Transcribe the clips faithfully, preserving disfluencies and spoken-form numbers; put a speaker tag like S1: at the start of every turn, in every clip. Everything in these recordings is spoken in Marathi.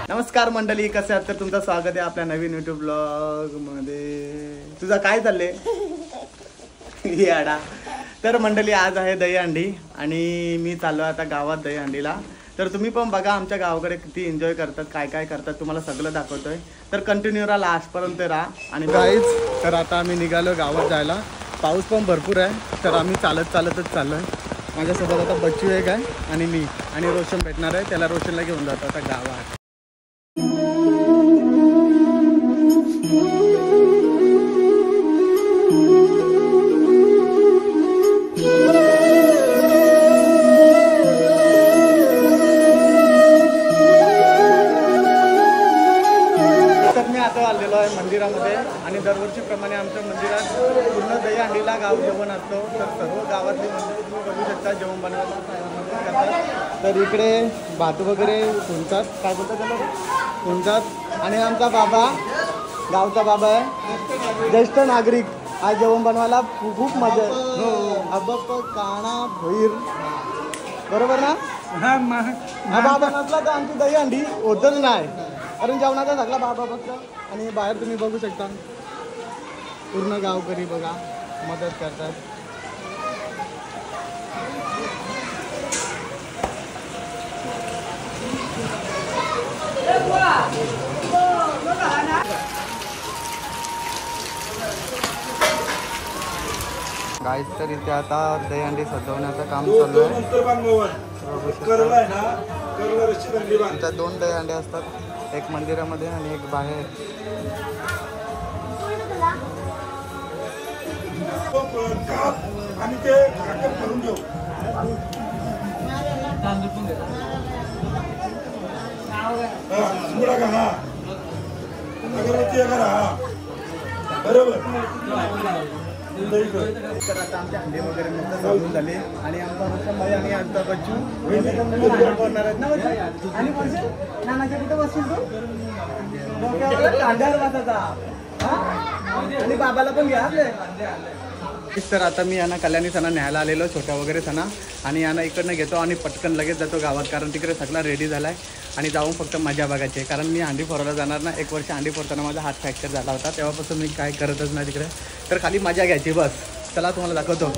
S1: नमस्कार मंडळी, कसे आहात? तर तुमचं स्वागत आहे आपल्या नवीन युट्यूब ब्लॉग मध्ये. तुझं काय चाललंय? याडा. तर मंडळी, आज आहे दहीहंडी आणि मी चाललो आता गावात दहीहंडीला. तर तुम्ही पण बघा आमच्या गावाकडे किती एन्जॉय करतात, काय काय करतात, तुम्हाला सगळं दाखवतोय. तर कंटिन्यू राहा, लास्टपर्यंत राहा. आणि गाईज, तर आता आम्ही निघालो गावात जायला. पाऊस पण भरपूर आहे, तर आम्ही चालत चालतच चाललोय. माझ्यासोबत आता बच्चू एक आहे आणि मी आणि रोशन भेटणार आहे. त्याला रोशनला घेऊन जातो आता गावात. आलेलो आहे मंदिरामध्ये आणि दरवर्षीप्रमाणे आमच्या मंदिरात पूर्ण दहीहंडीला गाव जेवण असतो. तर सर्व गावातली मंडळी तुम्ही बघू शकता जेवण बनवायला करतात. तर इकडे भात वगैरे ठुणतात, काय बोलतात त्याला, ठुणतात. आणि आमचा बाबा, गावचा बाबा आहे, ज्येष्ठ नागरिक, हा जेवण बनवायला खूप मजा आहे. अबक काणा भैर, बरोबर ना? हा बाबा नसला तर आमची दहीहंडी होतच नाही, कारण जेवणाचा सगळा बाबा बघतो. आणि बाहेर तुम्ही बघू शकता पूर्ण गावकरी बघा मदत करतात. गाईस, तर इथे आता दहीहंडी सजवण्याचं काम चालू आहे. इथे दोन दहीहंडे असतात, एक मंदिरामध्ये आणि एक बाहेर. आणि ते करून घेऊ बरोबर. तर आता आमचे अंडे वगैरे मस्त जाऊन झाले आणि आमचा रोशनभाई आणि आमचा बच्चू बोलणार आहेत ना. आणि नानाच्या कुठे बसशील तू? कांद्यावर बसायचा आणि बाबाला पण घ्या आपले. तर आता मी यांना कल्याणी सणा न्यायला आलेलो, छोट्या वगैरे सणा, आणि यांना इकडनं घेतो आणि पटकन लगेच जातो गावात, कारण तिकडे सगळा रेडी झाला आहे आणि जाऊन फक्त मजा बघायची आहे. कारण मी अंडी फोरायला जाणार ना, एक वर्ष अंडी फोडताना माझा हात फ्रॅक्चर झाला होता, तेव्हापासून मी काय करतच नाही तिकडे. तर खाली मजा घ्यायची बस. चला तुम्हाला दाखवतो.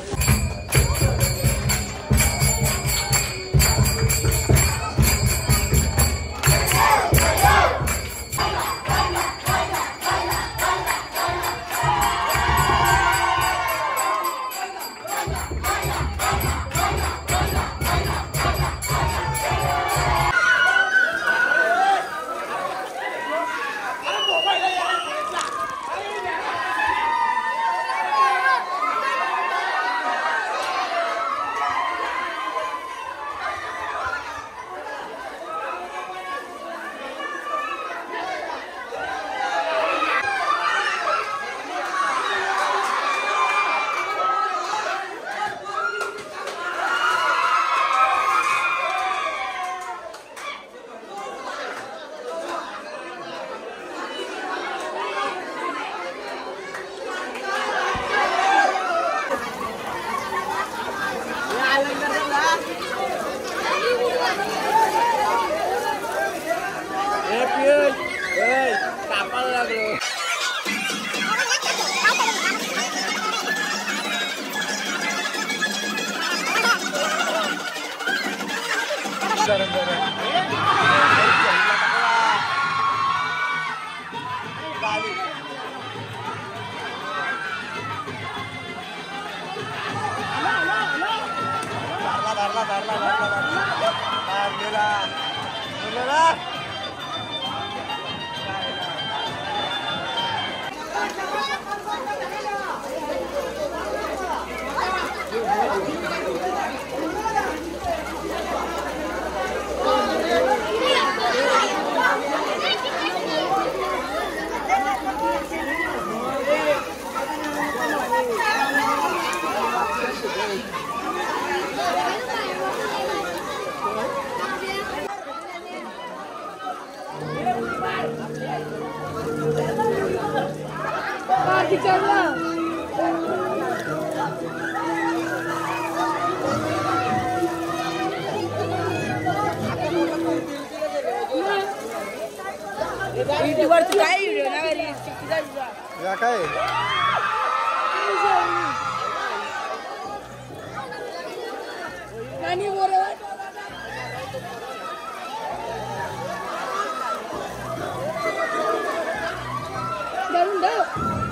S2: काय व्हिडिओ ना घरी
S1: या काय
S2: नानी बरोबर धरून ठेव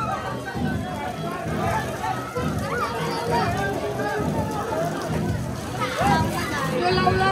S2: तो लावला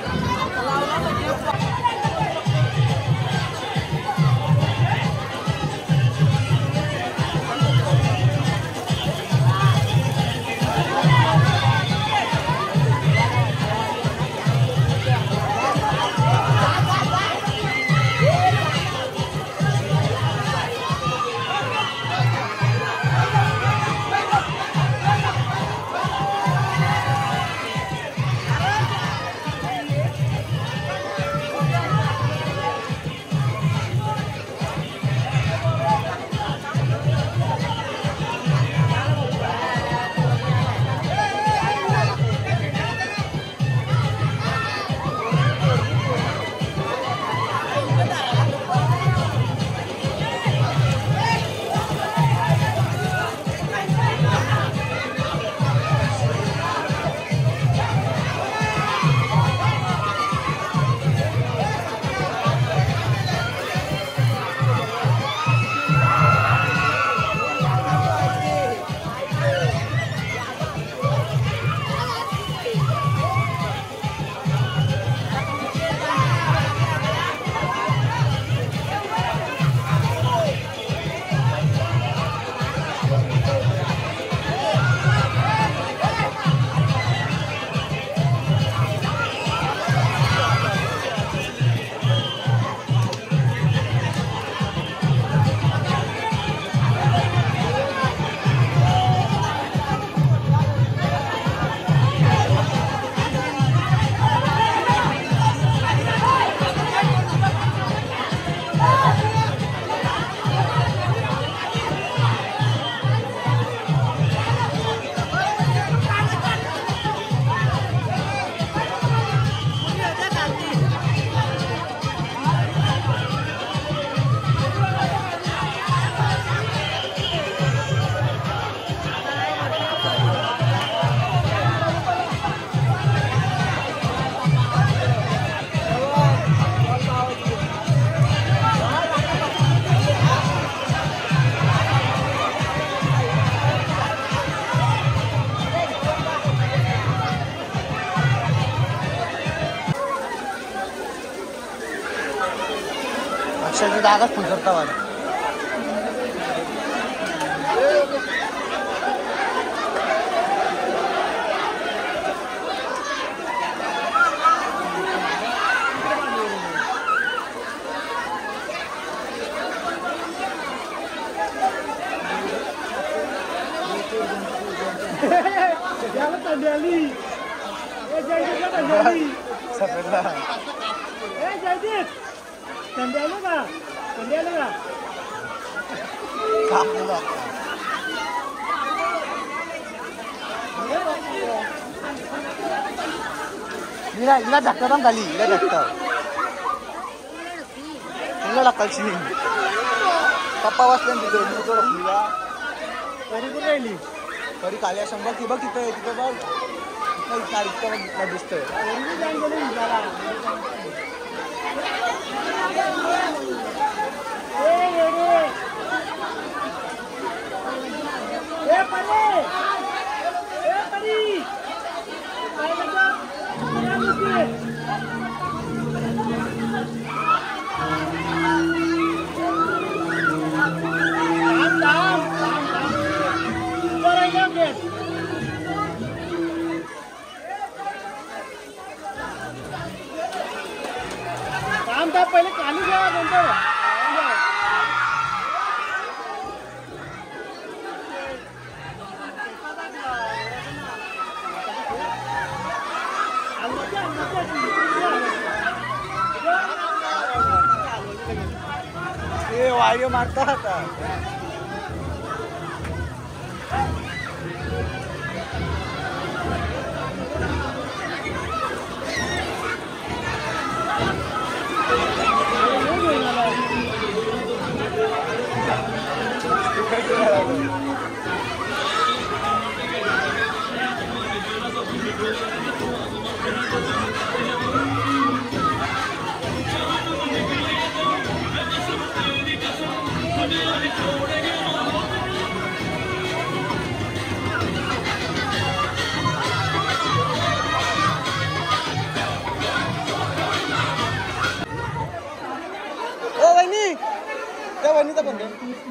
S1: अक्षरशः जागाच फोन करता वाला
S2: Tandali, eh jadi apa tandali?
S1: Sebenarnya.
S2: Eh jadi, tandali apa? Tandali apa?
S1: Kamu lah. Ila ila dokter dong kali, ila dokter. Ila lakal sini. Papa waslen di dalam itu orang ila. Tadi pun ini. Tadi kalian sambal tiba kita kita bal. Kita tarik kita kita bista. Ini jangan boleh jalan. Eh eh. Eh pare. Eh pare. Ayo kita. Jangan lupa. काम पहले काली गया नंतर ये वायु मारता था आता पण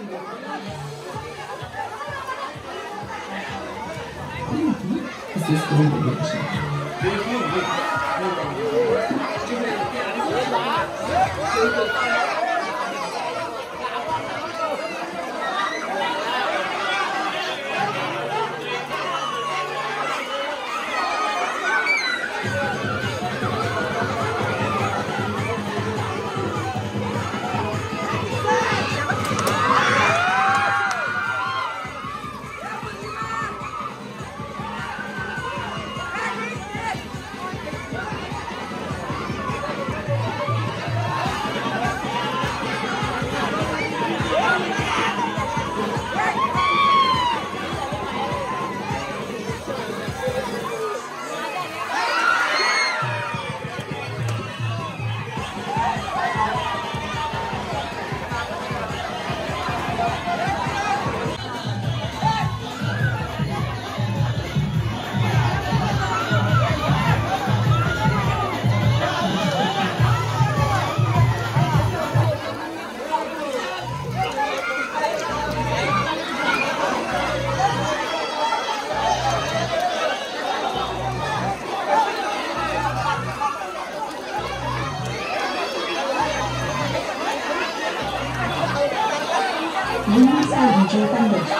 S3: 零赛已经办理。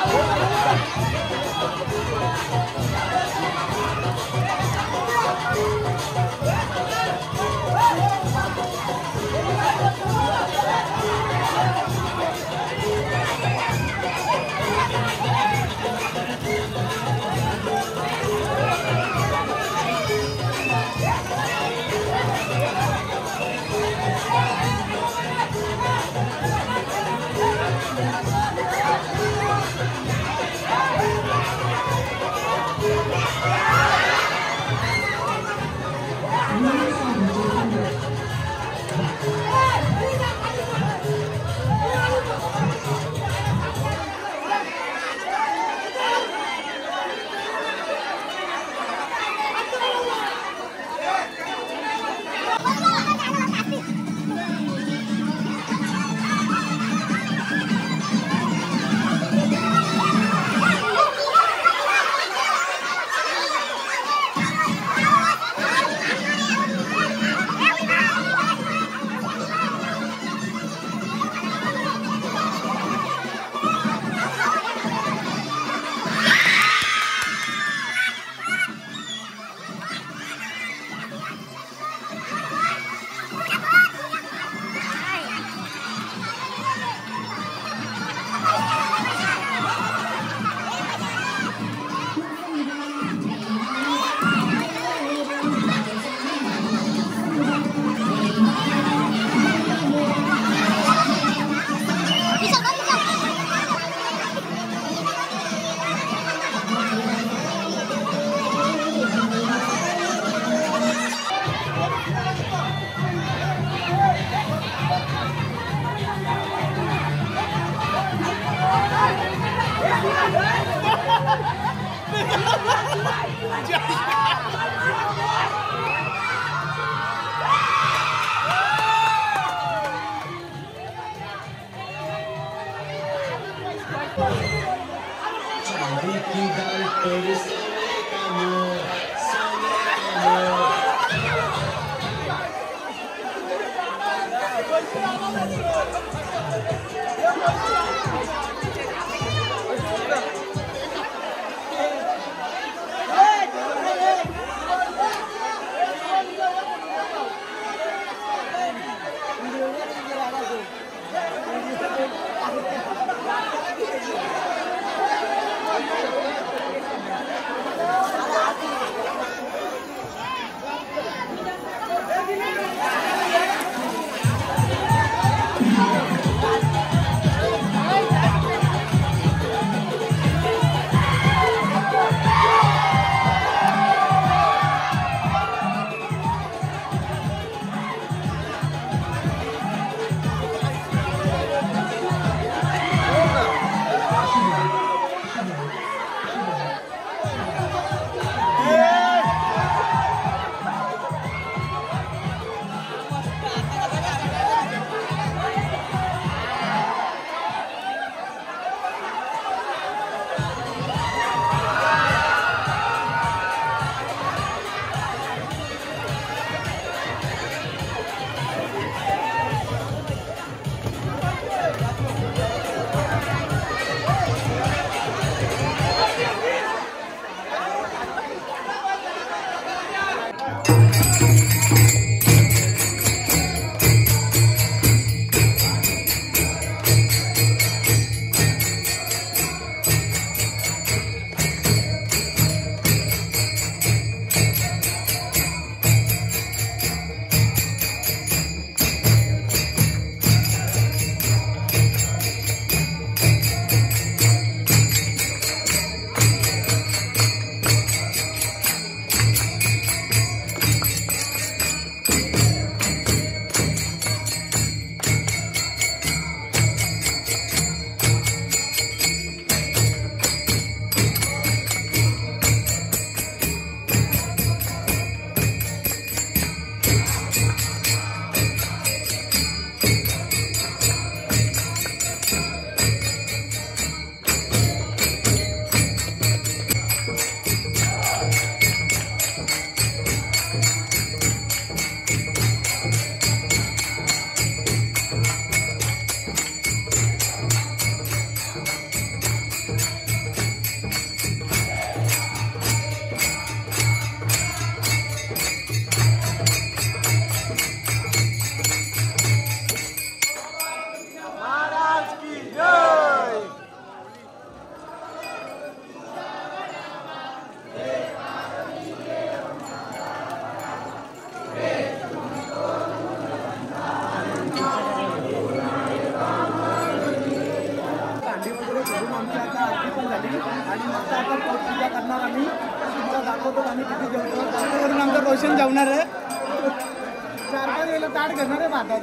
S1: वरून आमचा रोशन जेवणार आहे चार पाच वेळेला ताट घेणार आहे भाताचा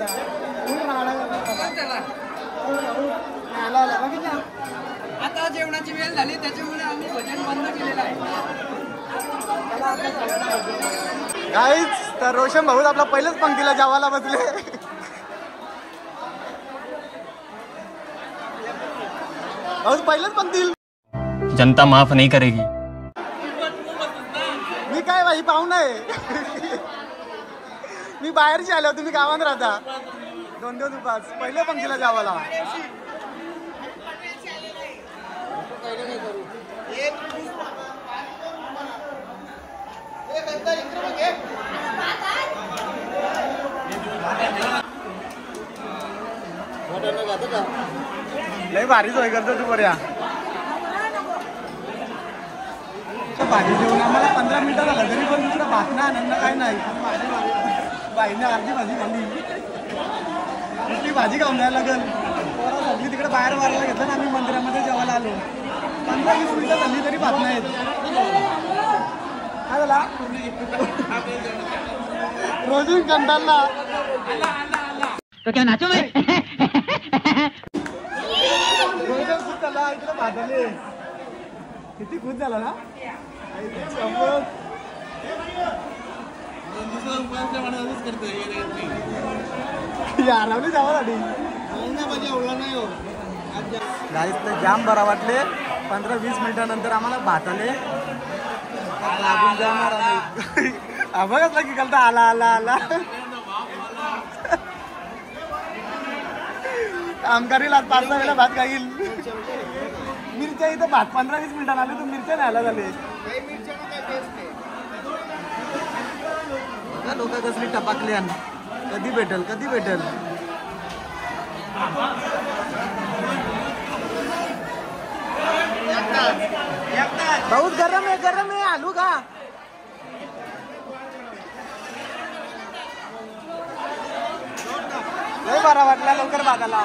S1: आला आला बघितला.
S4: आता जेवणाची वेळ झाली त्याच्यामुळे आम्ही भजन बंद केलेलं आहे.
S1: गाईच तर रोशन भाऊ आपला पहिल्याच पंक्तीला जेवायला बसले. भाऊ पहिल्याच पंक्ती.
S5: जनता माफ नहीं करेगी.
S1: मी काय भाई पाहुणा आहे. मी बाहेरची आलो तुम्ही गावात राहता. दोन दिवस उपास पहिल्या पंक्तीला जेवायला. लय भारी सोय करतो तू बऱ्या. भाजी जेवण आम्हाला पंधरा मिनिटं झालं तरी पण दुसरा भात ना आनंद काय नाही. बाईने अर्धी भाजी खाल्ली ती भाजी खाऊन द्यायला लागेल. पोरा सगळी तिकडे बाहेर मारायला घेतलं ना आम्ही मंदिरामध्ये जेवायला आलो. पंधरा वीस मिनिटं झाली तरी भात नाहीत. काय झाला रोजी कंटाळला.
S4: तो क्या नाचो मैं?
S1: रोजच खूप झाला इकडे भाताले. किती खुश झाला ना. यारावली जावासाठी गाईस तर जाम बरा वाटले. पंधरा वीस मिनिटानंतर आम्हाला भात आले लागून जाणार आम्ही. बघा की कळता आला आला आला. आमकारीला आज पाच सहा वेळा भात खाईल. मिरच्या इथं भात पंधरा वीस मिनिटांना आले तू मिरच्या न्यायला झाले. लोक कसली टपाकली आण. कधी भेटेल कधी भेटेल. बहुत गरम आहे गरम आहे. आलू का लय बरा वाटला लवकर भागाला.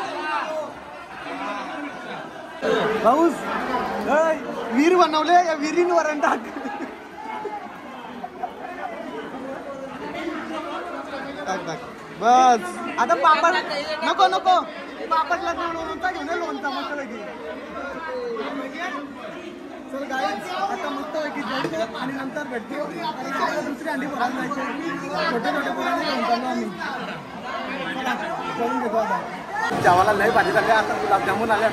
S1: पाऊस विहीर बनवले या विहिरीन वरण टाक. बस आता पापड नको नको पापडला लोणचा घेऊन ये. लोणचा मस्त पैकी. चल गाईज आता मस्त पैकी जायचं आणि नंतर भेटतो. दुसरी अंडी भरायला जायची. छोटे छोटे पोरांनी घेऊन चाललो आम्ही. करून घेतो आता. जेवायला लय भाजी झाली. आता गुलाबजामुन आले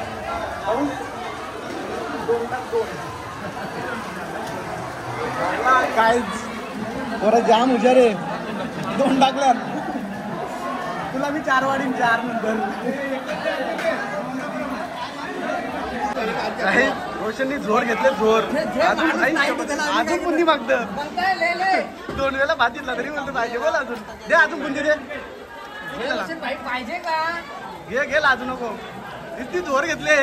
S1: काय बरं जाम हुशार आहे. दोन टाकल्यात तुला मी चार वाढीन चार नंतर. रोशननी जोर घेतले जोर अजून अजून बुंदी मागतं दोन वेळा भात घेतला तरी म्हणतो पाहिजे बोल अजून दे अजून बुंदी दे
S4: पाहिजे का
S1: घे घे लाजू नको किती जोर घेतले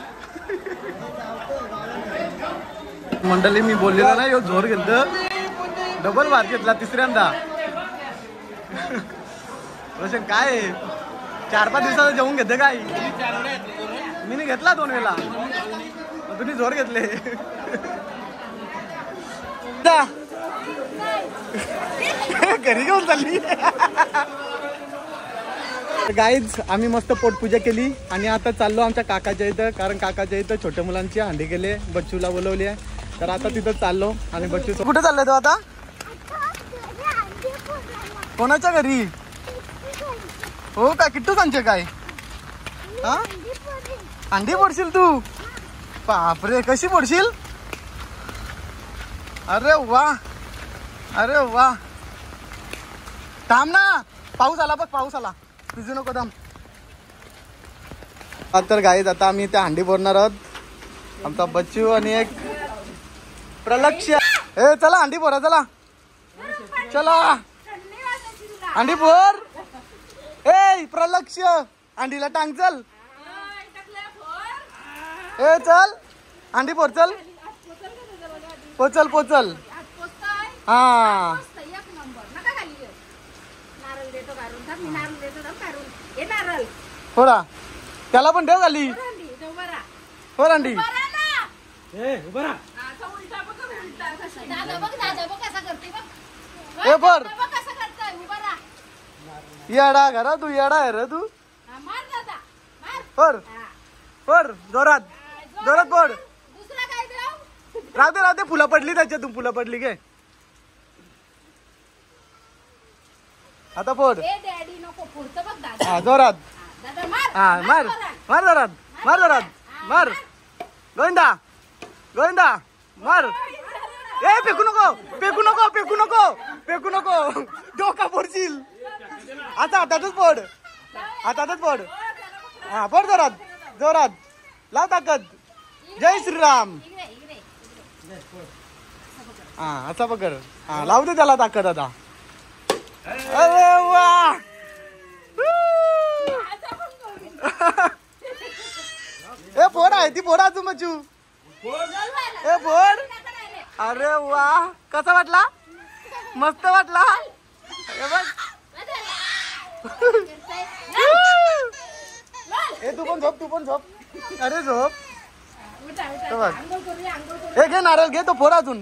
S1: मंडळी मी बोललेला ना यो जोर घेतलं डबल भात घेतला तिसऱ्यांदा रोशन काय चार पाच दिवसाचं जेवून घेते काय मी घेतला दोन वेळा तुम्ही जोर घेतले घरी घेऊन चालली गाईज आम्ही मस्त पोटपूजा केली आणि आता चाललो आमच्या काकाच्या इथं कारण काकाच्या इथं छोट्या मुलांची हंडी केले बच्चूला बोलवली आहे तर आता तिथं चाललो आणि बच्चू कुठे चाललंय तो आता कोणाच्या घरी हो का किट्टू सांगते काय हा अंडी फोडशील तू बापरे कशी फोडशील अरे वा अरे वा थांब ना पाऊस आला बघ पाऊस आला भिजू नको थांब तर गाईज आता आम्ही त्या हंडी फोडणार आहोत आमचा बच्चू आणि एक प्रलक्ष ए चला हंडी फोडा चला चला हंडी फोड ए प्रलक्ष अंडीला टांग चल ए चल अंडी फोड चल पोचल पोचल हा फोडा त्याला पण ठेव खाली फोड अंडी ए फोड येडा घरा तू येडा आहे रे तू फोड फोड जोरात जोरात फोड राहते राहते फुलं पडली त्याच्यातून फुलं पडली गे आता फोड हा जोरात हा मार मार जोरात मार जोरात मार गोविंदा गोविंदा मार ए फेकू नको फेकू नको फेकू नको फेकू नको डोका फोडशील आता हातातच फोड हातातच फोड हा फोड जोरात जोरात लाव ताकद जय श्रीराम हा असा पकड हा लावू दे त्याला ताकद आता अरे वा ए फोड आहे ती फोड अजून मचू ए फोड अरे वा कसा वाटला मस्त वाटला ए तू पण झोप तू पण झोप अरे झोप ए घे नारळ घे तो फोड अजून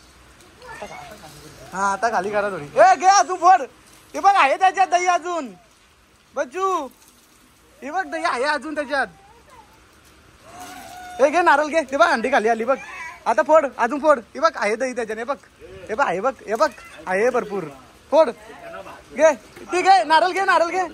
S1: हा आता खाली करा थोडी ए घे अजून फोड हे बघ आहे त्याच्यात दही अजून बच्चू हे बघ दही आहे अजून त्याच्यात हे घे नारळ घे ते बघ अंडी खाली आली बघ आता फोड अजून फोड हे बघ आहे दही त्याच्यात हे बघ हे बघ आहे बघ हे बघ आहे भरपूर फोड घे ती घे नारळ घे नारळ घे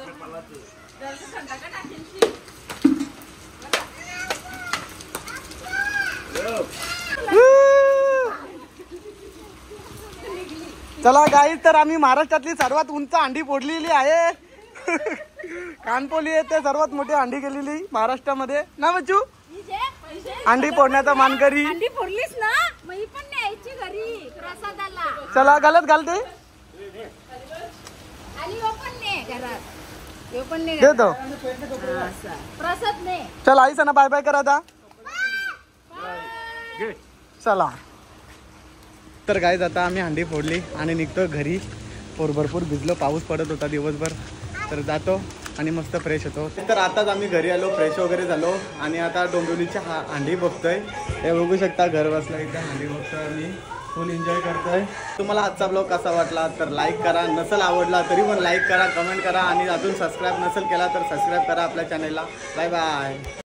S1: चला गाईज तर आम्ही महाराष्ट्रातली सर्वात उंच अंडी फोडलेली आहे कानपोली आहे ते सर्वात मोठी अंडी केलेली महाराष्ट्रामध्ये ना बच्चू अंडी फोडण्याचा मानकरी
S2: अंडी फोडलीस ना मग पण न्यायची घरी प्रसादाला
S1: चला गलत घालते
S2: आणि वो पण ने घरात वो पण ने
S1: देतो
S2: प्रसाद ने
S1: चला आई सना बाय बाय करा आता चला तर गाईज आता आम्ही हंडी फोडली आणि निघतो घरी पोर भरपूर भिजलो पाऊस पडत होता दिवसभर तर जातो आणि मस्त फ्रेश होतो तर आताच आम्ही घरी आलो फ्रेश वगैरे झालो आणि आता डोंबिवलीची हा हंडी बघतोय हे बघू शकता घर बसला इथे हंडी बघतोय आम्ही फुल एन्जॉय करतोय तुम्हाला आजचा ब्लॉग कसा वाटला तर लाईक करा नसेल आवडला तरी पण लाईक करा कमेंट करा आणि अजून सबस्क्राईब नसेल केला तर सबस्क्राईब करा आपल्या चॅनलला बाय बाय